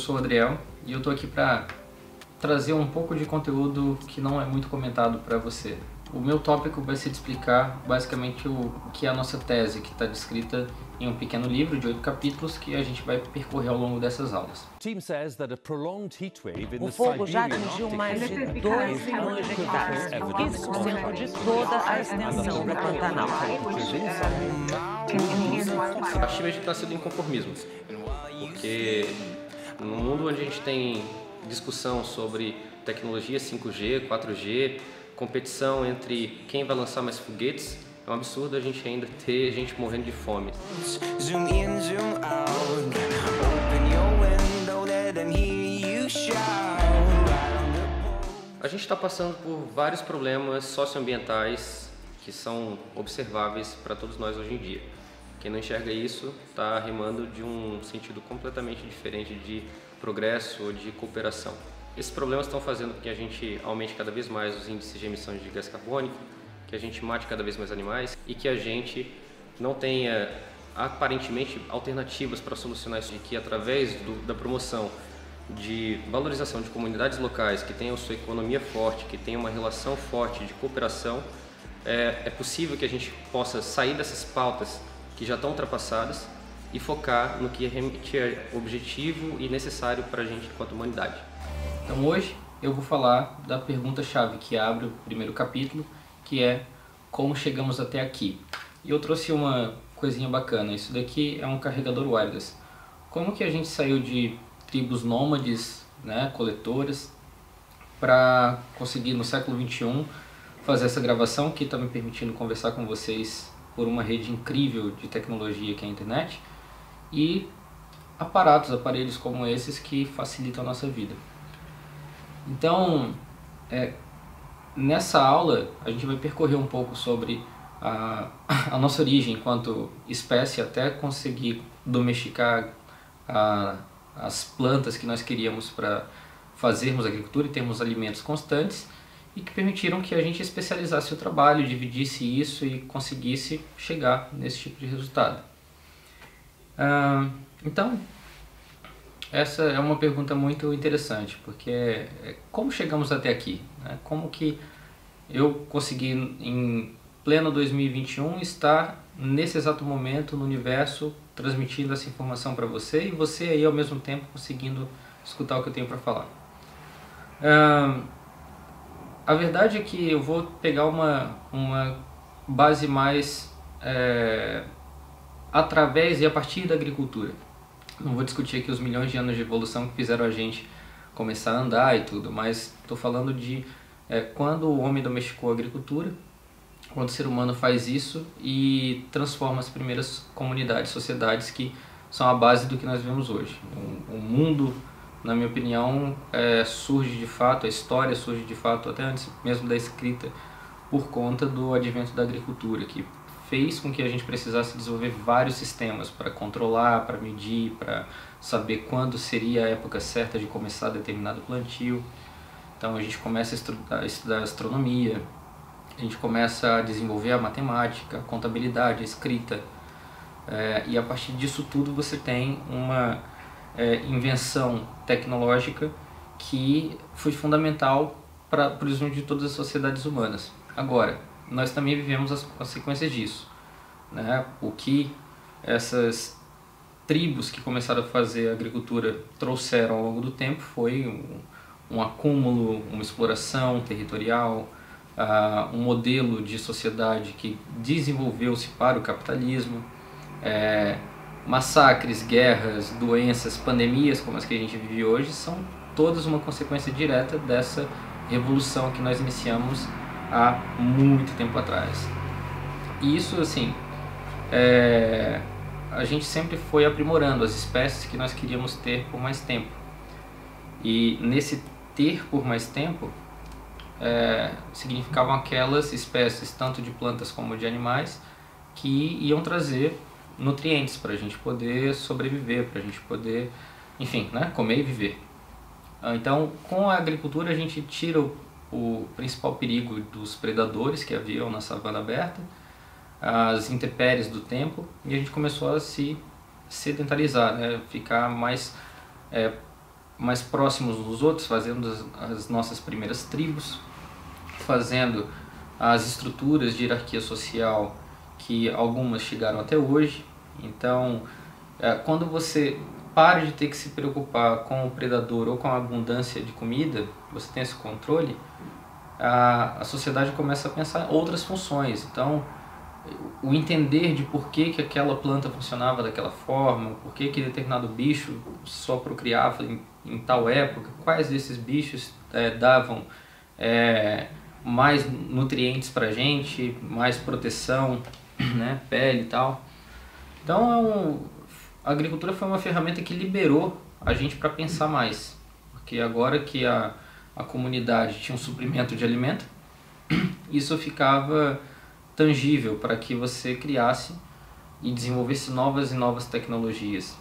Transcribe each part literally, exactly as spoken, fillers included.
sou o Adriel e eu tô aqui para trazer um pouco de conteúdo que não é muito comentado para você. O meu tópico vai ser de explicar basicamente o que é a nossa tese, que está descrita em um pequeno livro de oito capítulos que a gente vai percorrer ao longo dessas aulas. O fogo já atingiu mais de dois milhões de hectares, vinte por cento de toda a extensão do Pantanal. A China está nascendo em conformismos, porque no mundo onde a gente tem discussão sobre tecnologia cinco G, quatro G, competição entre quem vai lançar mais foguetes, é um absurdo a gente ainda ter gente morrendo de fome. Zoom in, zoom out. Open your window, let them hear you shout. A gente está passando por vários problemas socioambientais que são observáveis para todos nós hoje em dia. Quem não enxerga isso está remando de um sentido completamente diferente de progresso ou de cooperação. Esses problemas estão fazendo com que a gente aumente cada vez mais os índices de emissão de gás carbônico, que a gente mate cada vez mais animais e que a gente não tenha, aparentemente, alternativas para solucionar isso, e que através do, da promoção de valorização de comunidades locais que tenham sua economia forte, que tenham uma relação forte de cooperação, é, é possível que a gente possa sair dessas pautas que já estão ultrapassadas e focar no que realmente é objetivo e necessário para a gente enquanto humanidade. Então hoje eu vou falar da pergunta-chave que abre o primeiro capítulo, que é como chegamos até aqui. E eu trouxe uma coisinha bacana, isso daqui é um carregador wireless. Como que a gente saiu de tribos nômades, né, coletoras, para conseguir no século vinte e um fazer essa gravação que está me permitindo conversar com vocês por uma rede incrível de tecnologia que é a internet e aparatos, aparelhos como esses que facilitam a nossa vida. Então, é, nessa aula a gente vai percorrer um pouco sobre a, a nossa origem enquanto espécie até conseguir domesticar a, as plantas que nós queríamos para fazermos agricultura e termos alimentos constantes e que permitiram que a gente especializasse o trabalho, dividisse isso e conseguisse chegar nesse tipo de resultado. Ah, então, essa é uma pergunta muito interessante, porque é, é como chegamos até aqui, né? Como que eu consegui em pleno dois mil e vinte e um estar nesse exato momento no universo transmitindo essa informação para você e você aí ao mesmo tempo conseguindo escutar o que eu tenho para falar. Ah, a verdade é que eu vou pegar uma, uma base mais é, através e a partir da agricultura. Não vou discutir aqui os milhões de anos de evolução que fizeram a gente começar a andar e tudo, mas estou falando de é, quando o homem domesticou a agricultura, quando o ser humano faz isso e transforma as primeiras comunidades, sociedades que são a base do que nós vemos hoje. O, o mundo, na minha opinião, é, surge de fato, a história surge de fato, até antes mesmo da escrita, por conta do advento da agricultura, que fez com que a gente precisasse desenvolver vários sistemas para controlar, para medir, para saber quando seria a época certa de começar determinado plantio. Então a gente começa a estudar, a estudar astronomia, a gente começa a desenvolver a matemática, a contabilidade, a escrita, é, e a partir disso tudo você tem uma é, invenção tecnológica que foi fundamental para o desenvolvimento de todas as sociedades humanas. Agora, nós também vivemos as consequências disso, né? O que essas tribos que começaram a fazer agricultura trouxeram ao longo do tempo foi um, um acúmulo, uma exploração territorial, uh, um modelo de sociedade que desenvolveu-se para o capitalismo, é, massacres, guerras, doenças, pandemias como as que a gente vive hoje são todas uma consequência direta dessa revolução que nós iniciamos há muito tempo atrás. E isso, assim, é, a gente sempre foi aprimorando as espécies que nós queríamos ter por mais tempo. E nesse ter por mais tempo, é, significavam aquelas espécies, tanto de plantas como de animais, que iam trazer nutrientes para a gente poder sobreviver, para a gente poder, enfim, né, comer e viver. Então, com a agricultura a gente tira o o principal perigo dos predadores que haviam na savana aberta, as intempéries do tempo, e a gente começou a se sedentarizar, né? Ficar mais é, mais próximos dos outros, fazendo as, as nossas primeiras tribos, fazendo as estruturas de hierarquia social que algumas chegaram até hoje. Então, é, quando você para de ter que se preocupar com o predador ou com a abundância de comida, você tem esse controle, a, a sociedade começa a pensar em outras funções. Então, o entender de por que, que aquela planta funcionava daquela forma, por que, que determinado bicho só procriava em, em tal época, quais desses bichos é, davam é, mais nutrientes para a gente, mais proteção, né, pele e tal. Então, é um, a agricultura foi uma ferramenta que liberou a gente para pensar mais, porque agora que a, a comunidade tinha um suprimento de alimento, isso ficava tangível para que você criasse e desenvolvesse novas e novas tecnologias.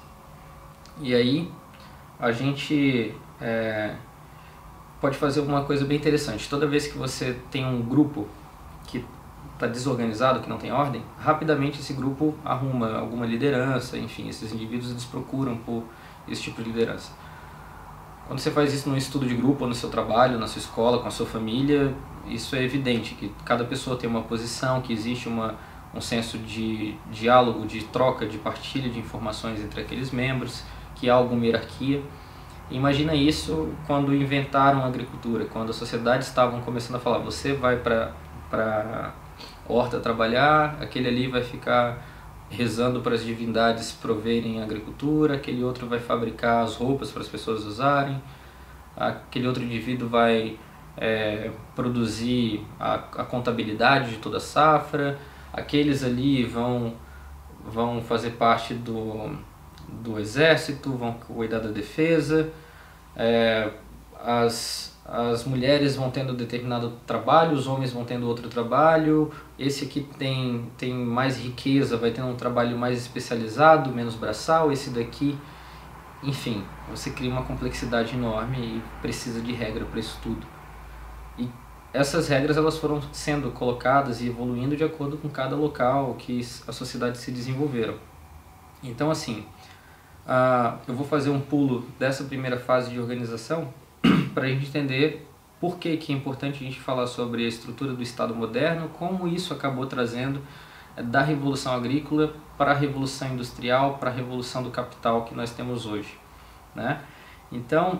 E aí a gente é, pode fazer uma coisa bem interessante. Toda vez que você tem um grupo que está desorganizado, que não tem ordem, rapidamente esse grupo arruma alguma liderança, enfim, esses indivíduos eles procuram por esse tipo de liderança. Quando você faz isso num estudo de grupo, ou no seu trabalho, na sua escola, com a sua família, isso é evidente, que cada pessoa tem uma posição, que existe uma, um senso de diálogo, de troca, de partilha de informações entre aqueles membros, que há alguma hierarquia. Imagina isso quando inventaram a agricultura, quando as sociedades estavam começando a falar, você vai para a horta trabalhar, aquele ali vai ficar rezando para as divindades proverem a agricultura, aquele outro vai fabricar as roupas para as pessoas usarem, aquele outro indivíduo vai é, produzir a, a contabilidade de toda a safra, aqueles ali vão, vão fazer parte do, do exército, vão cuidar da defesa, é, as, as mulheres vão tendo determinado trabalho, os homens vão tendo outro trabalho, esse aqui tem, tem mais riqueza, vai ter um trabalho mais especializado, menos braçal, esse daqui, enfim, você cria uma complexidade enorme e precisa de regra para isso tudo. E essas regras elas foram sendo colocadas e evoluindo de acordo com cada local que as sociedades se desenvolveram. Então assim, uh, eu vou fazer um pulo dessa primeira fase de organização para a gente entender por que, que é importante a gente falar sobre a estrutura do Estado moderno, como isso acabou trazendo da Revolução Agrícola para a Revolução Industrial, para a Revolução do Capital que nós temos hoje, né? Então,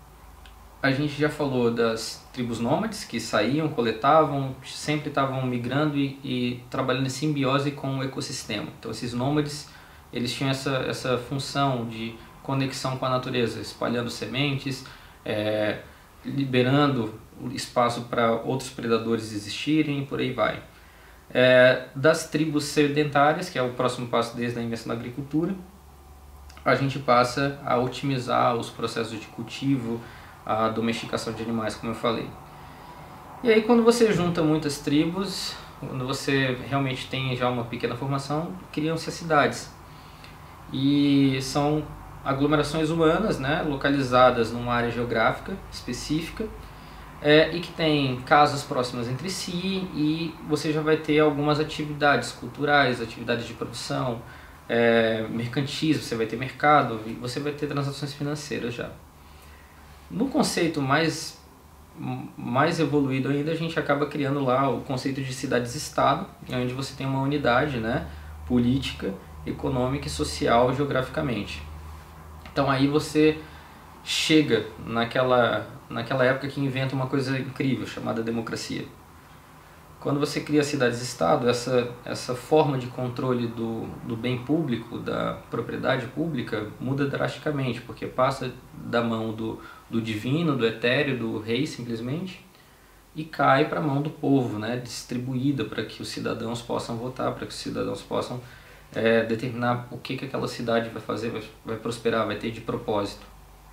a gente já falou das tribos nômades que saíam, coletavam, sempre estavam migrando e, e trabalhando em simbiose com o ecossistema. Então, esses nômades, eles tinham essa, essa função de conexão com a natureza, espalhando sementes, é, liberando espaço para outros predadores existirem e por aí vai. É, das tribos sedentárias, que é o próximo passo desde a invenção da agricultura, a gente passa a otimizar os processos de cultivo, a domesticação de animais, como eu falei. E aí quando você junta muitas tribos, quando você realmente tem já uma pequena formação, criam-se as cidades. E são aglomerações humanas, né, localizadas numa área geográfica específica, é, e que tem casas próximas entre si, e você já vai ter algumas atividades culturais, atividades de produção, é, mercantis, você vai ter mercado, e você vai ter transações financeiras já. No conceito mais, mais evoluído ainda, a gente acaba criando lá o conceito de cidades-estado, onde você tem uma unidade, né, política, econômica e social geograficamente. Então aí você chega naquela, naquela época que inventa uma coisa incrível chamada democracia. Quando você cria cidades-estado, essa, essa forma de controle do, do bem público, da propriedade pública, muda drasticamente, porque passa da mão do, do divino, do etéreo, do rei simplesmente, e cai para a mão do povo, né, distribuída para que os cidadãos possam votar, para que os cidadãos possam É, determinar o que, que aquela cidade vai fazer, vai, vai prosperar, vai ter de propósito.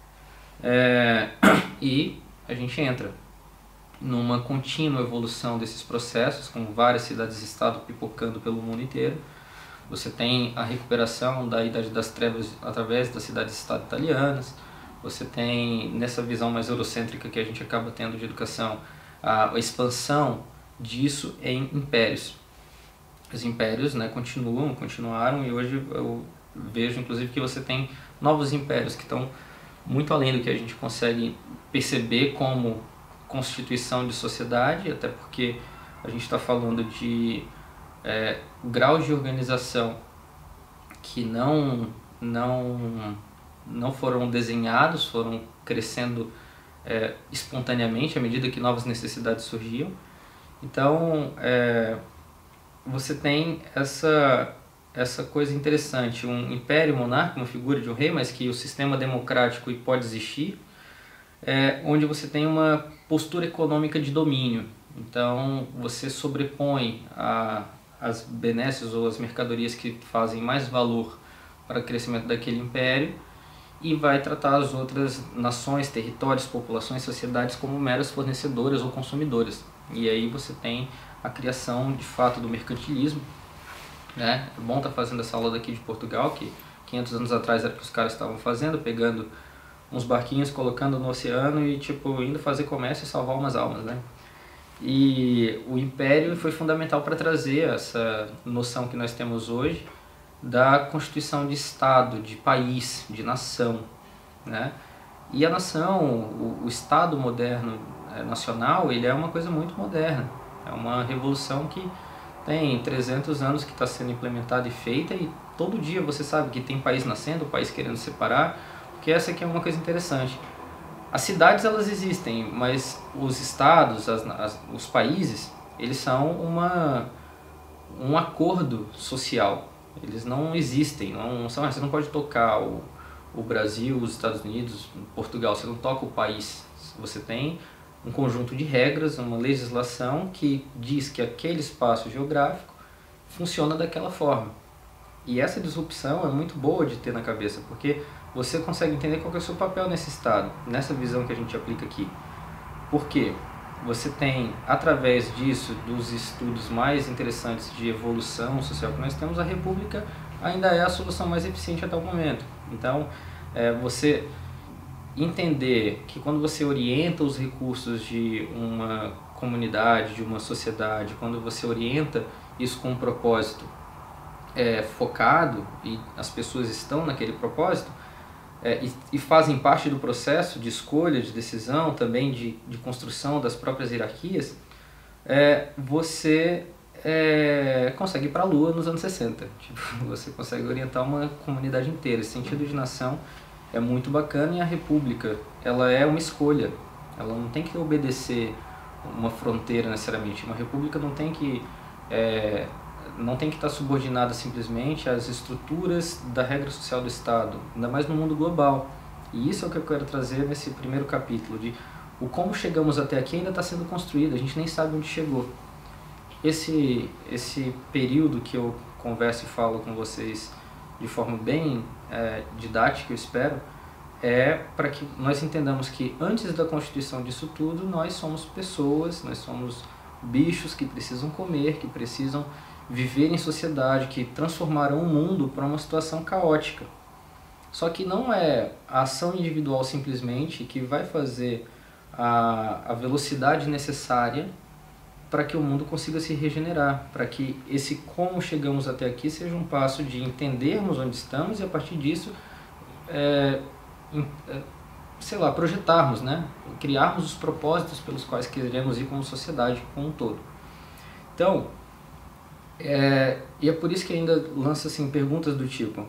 É, e a gente entra numa contínua evolução desses processos, com várias cidades-estado pipocando pelo mundo inteiro. Você tem a recuperação da Idade das Trevas através das cidades-estado italianas, você tem, nessa visão mais eurocêntrica que a gente acaba tendo de educação, a, a expansão disso em impérios. Os impérios, né, continuam, continuaram, e hoje eu vejo inclusive que você tem novos impérios que estão muito além do que a gente consegue perceber como constituição de sociedade, até porque a gente está falando de é, graus de organização que não, não, não foram desenhados, foram crescendo é, espontaneamente à medida que novas necessidades surgiam. Então, é, você tem essa, essa coisa interessante, um império monarca, uma figura de um rei, mas que o sistema democrático pode existir, é, onde você tem uma postura econômica de domínio. Então, você sobrepõe a, as benesses ou as mercadorias que fazem mais valor para o crescimento daquele império e vai tratar as outras nações, territórios, populações, sociedades como meras fornecedoras ou consumidoras. E aí você tem a criação, de fato, do mercantilismo, né? É bom estar fazendo essa aula daqui de Portugal, que quinhentos anos atrás era o que os caras estavam fazendo, pegando uns barquinhos, colocando no oceano e tipo indo fazer comércio e salvar umas almas, né? E o Império foi fundamental para trazer essa noção que nós temos hoje da constituição de Estado, de país, de nação, né? E a nação, o, o Estado moderno é, nacional, ele é uma coisa muito moderna. É uma revolução que tem trezentos anos que está sendo implementada e feita, e todo dia você sabe que tem país nascendo, país querendo separar, porque essa aqui é uma coisa interessante. As cidades, elas existem, mas os estados, as, as, os países, eles são uma, um acordo social. Eles não existem, não são, você não pode tocar o, o Brasil, os Estados Unidos, Portugal, você não toca o país. Você tem um conjunto de regras, uma legislação que diz que aquele espaço geográfico funciona daquela forma. E essa disrupção é muito boa de ter na cabeça, porque você consegue entender qual que é o seu papel nesse estado, nessa visão que a gente aplica aqui. Por quê? Você tem, através disso, dos estudos mais interessantes de evolução social que nós temos, a República ainda é a solução mais eficiente até o momento. Então, é, você entender que quando você orienta os recursos de uma comunidade, de uma sociedade, quando você orienta isso com um propósito é, focado e as pessoas estão naquele propósito, É, e, e fazem parte do processo de escolha, de decisão, também de, de construção das próprias hierarquias, é, você é, consegue ir para a Lua nos anos sessenta. Tipo, você consegue orientar uma comunidade inteira. Esse sentido de nação é muito bacana, e a República, ela é uma escolha. Ela não tem que obedecer uma fronteira necessariamente. Uma República não tem que... É, não tem que estar subordinada simplesmente às estruturas da regra social do Estado, ainda mais no mundo global. E isso é o que eu quero trazer nesse primeiro capítulo, de o como chegamos até aqui ainda está sendo construído, a gente nem sabe onde chegou. Esse, esse período que eu converso e falo com vocês de forma bem é, didática, eu espero, é para que nós entendamos que antes da constituição disso tudo, nós somos pessoas, nós somos bichos que precisam comer, que precisam viver em sociedade, que transformarão o mundo para uma situação caótica. Só que não é a ação individual simplesmente que vai fazer a, a velocidade necessária para que o mundo consiga se regenerar, para que esse como chegamos até aqui seja um passo de entendermos onde estamos e a partir disso, é, é, sei lá, projetarmos, né? Criarmos os propósitos pelos quais queremos ir como sociedade como um todo. Então, É, e é por isso que ainda lança assim, perguntas do tipo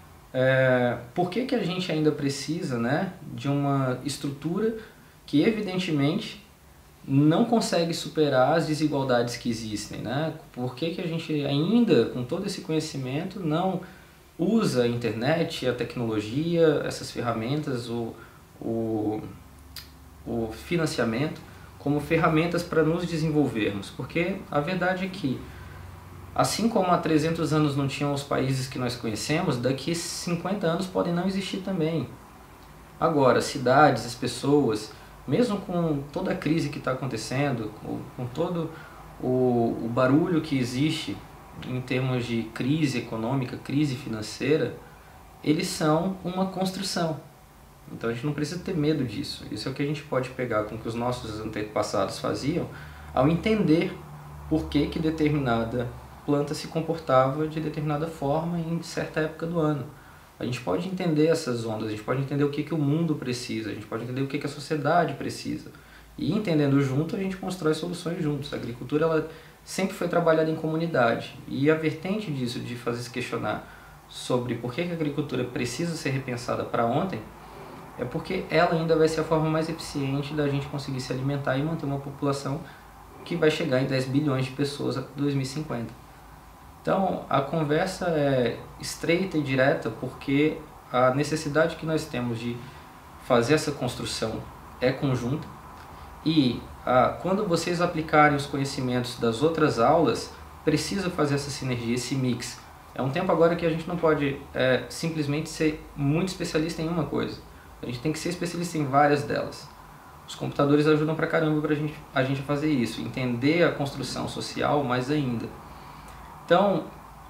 é, por que, que a gente ainda precisa, né, de uma estrutura que evidentemente não consegue superar as desigualdades que existem, né? Por que, que a gente ainda, com todo esse conhecimento, não usa a internet, a tecnologia, essas ferramentas, o, o, o financiamento como ferramentas para nos desenvolvermos? Porque a verdade é que assim como há trezentos anos não tinham os países que nós conhecemos, daqui a cinquenta anos podem não existir também. Agora, cidades, as pessoas, mesmo com toda a crise que está acontecendo, com todo o, o barulho que existe em termos de crise econômica, crise financeira, eles são uma construção. Então a gente não precisa ter medo disso. Isso é o que a gente pode pegar com o que os nossos antepassados faziam ao entender por que que determinada planta se comportava de determinada forma em certa época do ano. a gente pode entender essas ondas, a gente pode entender o que, que o mundo precisa, a gente pode entender o que, que a sociedade precisa. E entendendo junto, a gente constrói soluções juntos. A agricultura ela sempre foi trabalhada em comunidade. E a vertente disso, de fazer se questionar sobre por que a agricultura precisa ser repensada para ontem, é porque ela ainda vai ser a forma mais eficiente da gente conseguir se alimentar e manter uma população que vai chegar em dez bilhões de pessoas até dois mil e cinquenta. Então, a conversa é estreita e direta porque a necessidade que nós temos de fazer essa construção é conjunta e ah, quando vocês aplicarem os conhecimentos das outras aulas, precisa fazer essa sinergia, esse mix. É um tempo agora que a gente não pode é, simplesmente ser muito especialista em uma coisa. A gente tem que ser especialista em várias delas. Os computadores ajudam pra caramba pra gente, a gente a fazer isso, entender a construção social mais ainda. Então,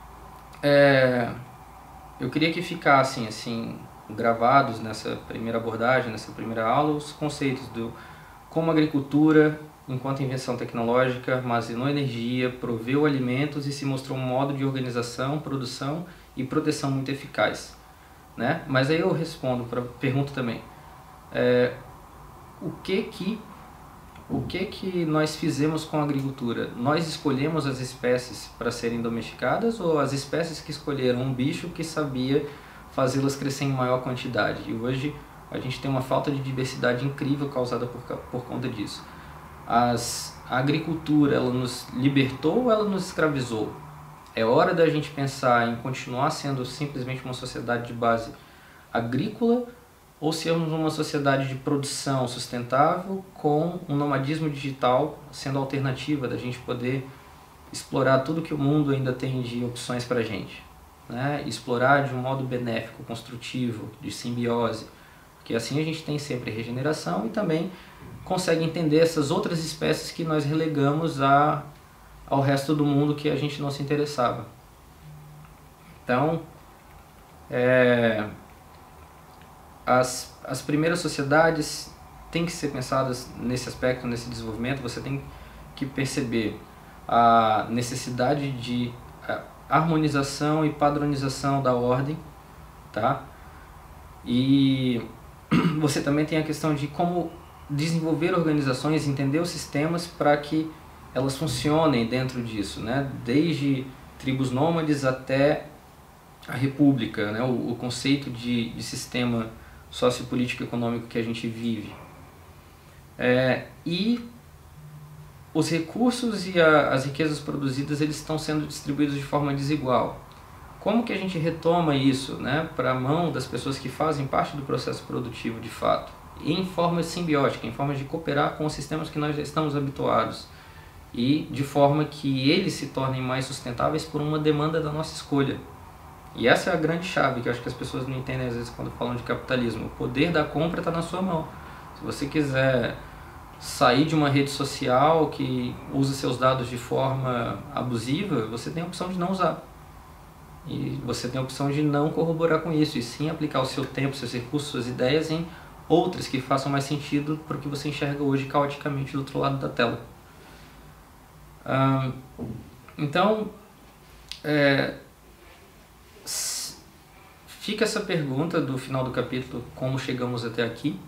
é, eu queria que ficassem assim, gravados nessa primeira abordagem, nessa primeira aula, os conceitos do como a agricultura, enquanto invenção tecnológica, armazenou energia, proveu alimentos e se mostrou um modo de organização, produção e proteção muito eficaz. Né? Mas aí eu respondo para a pergunta também. É, o que que o que que nós fizemos com a agricultura? Nós escolhemos as espécies para serem domesticadas ou as espécies que escolheram um bicho que sabia fazê-las crescer em maior quantidade? E hoje a gente tem uma falta de diversidade incrível causada por, por conta disso. As, a agricultura, ela nos libertou ou ela nos escravizou? É hora da gente pensar em continuar sendo simplesmente uma sociedade de base agrícola ou sermos uma sociedade de produção sustentável com um nomadismo digital sendo a alternativa da gente poder explorar tudo que o mundo ainda tem de opções para a gente, né? Explorar de um modo benéfico, construtivo, de simbiose, porque assim a gente tem sempre regeneração e também consegue entender essas outras espécies que nós relegamos a, ao resto do mundo que a gente não se interessava. Então, é, as, as primeiras sociedades têm que ser pensadas nesse aspecto, nesse desenvolvimento. Você tem que perceber a necessidade de harmonização e padronização da ordem, tá? E você também tem a questão de como desenvolver organizações, entender os sistemas para que elas funcionem dentro disso, né? Desde tribos nômades até a república, né? o, o conceito de, de sistema sociopolítico econômico que a gente vive. É, e os recursos e a, as riquezas produzidas eles estão sendo distribuídos de forma desigual. Como que a gente retoma isso, né, para a mão das pessoas que fazem parte do processo produtivo de fato? Em forma simbiótica, em forma de cooperar com os sistemas que nós já estamos habituados e de forma que eles se tornem mais sustentáveis por uma demanda da nossa escolha. E essa é a grande chave que eu acho que as pessoas não entendem às vezes quando falam de capitalismo. O poder da compra está na sua mão. Se você quiser sair de uma rede social que usa seus dados de forma abusiva, você tem a opção de não usar. E você tem a opção de não corroborar com isso, e sim aplicar o seu tempo, seus recursos, suas ideias em outras que façam mais sentido para o que você enxerga hoje caoticamente do outro lado da tela. Ah, então, é, fica essa pergunta do final do capítulo, como chegamos até aqui,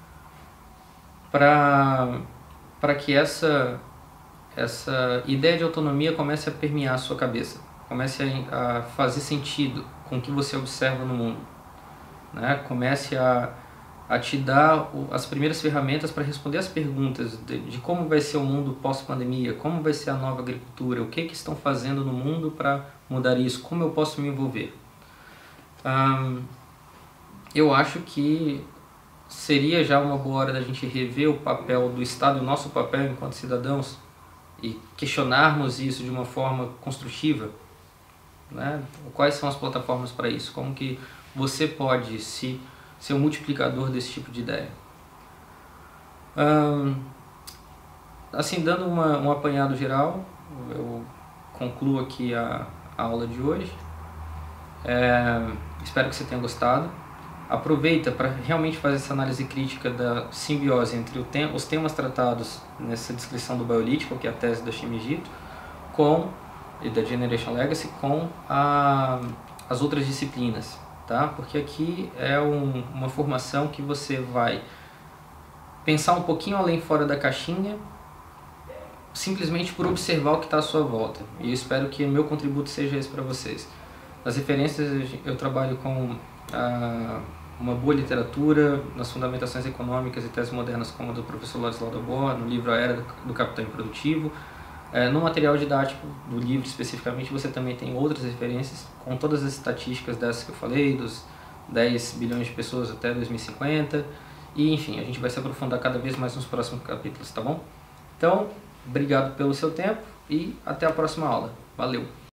para para que essa, essa ideia de autonomia comece a permear a sua cabeça, comece a, a fazer sentido com o que você observa no mundo, né? Comece a, a te dar as primeiras ferramentas para responder as perguntas de, de como vai ser o mundo pós-pandemia, como vai ser a nova agricultura, o que, que estão fazendo no mundo para mudar isso, como eu posso me envolver. Um, eu acho que seria já uma boa hora da gente rever o papel do Estado, o nosso papel enquanto cidadãos, e questionarmos isso de uma forma construtiva, né? Quais são as plataformas para isso? Como que você pode se, ser um multiplicador desse tipo de ideia? Um, assim, dando uma, um apanhado geral, eu concluo aqui a, a aula de hoje. É, espero que você tenha gostado. Aproveita para realmente fazer essa análise crítica da simbiose entre o tem, os temas tratados nessa descrição do Biolítico, que é a tese da Shimijito, com, e da Generation Legacy, com a, as outras disciplinas. tá? Porque aqui é um, uma formação que você vai pensar um pouquinho além fora da caixinha, simplesmente por observar o que está à sua volta. E eu espero que o meu contributo seja esse para vocês. Nas referências eu trabalho com a, uma boa literatura, nas fundamentações econômicas e teses modernas como a do professor Ladislau Dabor, no livro A Era do Capital Improdutivo. É, no material didático do livro especificamente você também tem outras referências com todas as estatísticas dessas que eu falei, dos dez bilhões de pessoas até dois mil e cinquenta, e enfim, a gente vai se aprofundar cada vez mais nos próximos capítulos, tá bom? Então, obrigado pelo seu tempo e até a próxima aula. Valeu!